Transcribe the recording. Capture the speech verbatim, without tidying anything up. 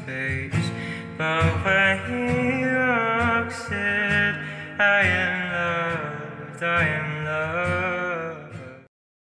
space. But when he walks in, I am loved, I am loved.